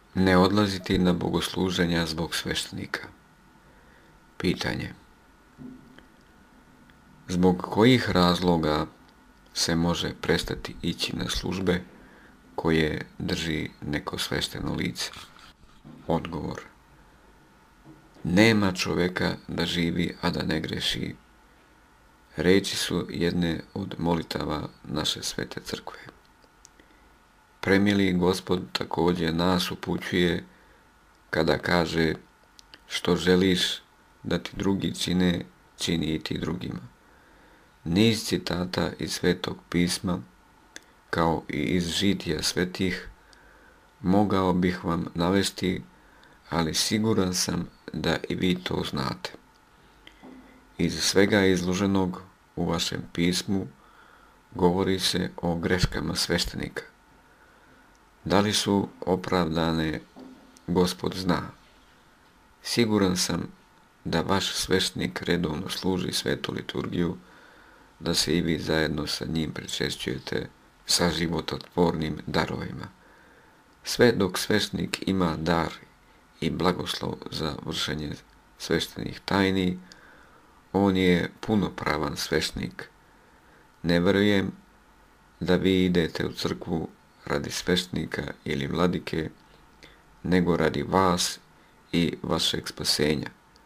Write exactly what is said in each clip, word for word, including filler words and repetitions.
Ne odlaziti na bogosluženja zbog sveštenika. Pitanje. Zbog kojih razloga se može prestati ići na službe koje drži neko svešteno lice? Odgovor. Nema čoveka da živi, a da ne greši. Reči su jedne od molitava naše svete crkve. Premili Gospod također nas upućuje kada kaže: što želiš da ti drugi čine, čini i ti drugima. Niz citata iz Svetog pisma, kao i iz žitija svetih, mogao bih vam navesti, ali siguran sam da i vi to znate. Iz svega izloženog u vašem pismu govori se o greškama sveštenika. Da li su opravdane, Gospod zna. Siguran sam da vaš sveštenik redovno služi svetu liturgiju, da se i vi zajedno sa njim pričešćujete sa živototvornim darovima. Sve dok sveštenik ima dar i blagoslov za vršenje sveštenih tajni, on je punopravan sveštenik. Ne verujem da vi idete u crkvu radi sveštenika ili vladike, nego radi vas i vašeg spasenja.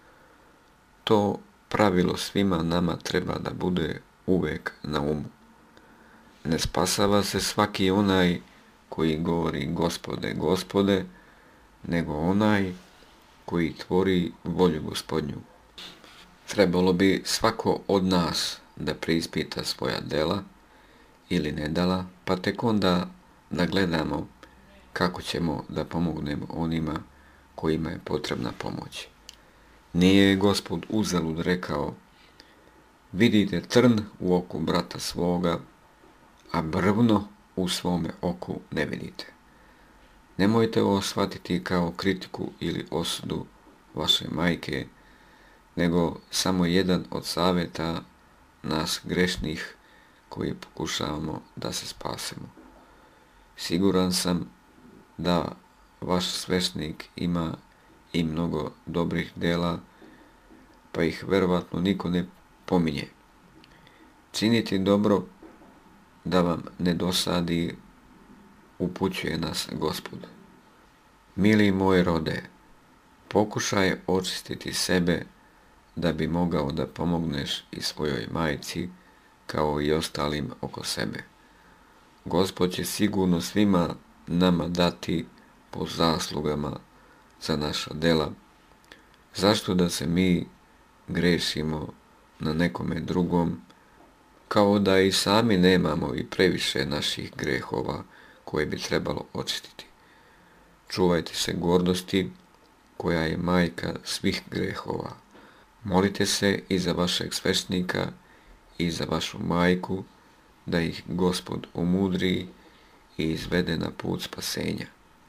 To pravilo svima nama treba da bude uvek na umu. Ne spasava se svaki onaj koji govori Gospode, Gospode, nego onaj koji tvori volju Gospodnju. Trebalo bi svako od nas da preispita svoja dela ili nedela, pa tek onda da gledamo kako ćemo da pomognemo onima kojima je potrebna pomoć. Nije Gospod uzalud rekao: vidite trn u oku brata svoga, a brvno u svome oku ne vidite. Nemojte ovo shvatiti kao kritiku ili osudu vaše majke, nego samo jedan od savjeta nas grešnih koji pokušavamo da se spasemo. Siguran sam da vaš sveštenik ima i mnogo dobrih dela, pa ih verovatno niko ne pominje. Činiti dobro da vam ne dosadi, upućuje nas Gospod. Mili moj rode, pokušaj očistiti sebe da bi mogao da pomogneš i svojoj majci kao i ostalim oko sebe. Gospod će sigurno svima nama dati po zaslugama za naša dela. Zašto da se mi grešimo na nekome drugom, kao da i sami nemamo i previše naših grehova koje bi trebalo očistiti? Čuvajte se gordosti, koja je majka svih grehova. Molite se i za vašeg sveštenika i za vašu majku, da ih Gospod umudri i izvede na put spasenja.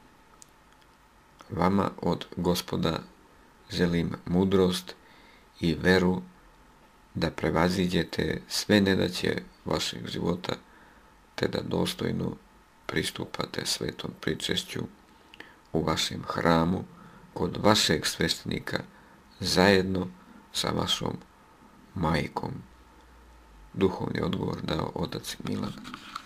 Vama od Gospoda želim mudrost i veru da prevaziđete sve nedaće vašeg života, te da dostojno pristupate svetom pričešću u vašem hramu kod vašeg sveštenika zajedno sa vašom majkom. Duhovni odgovor dao otac Milan.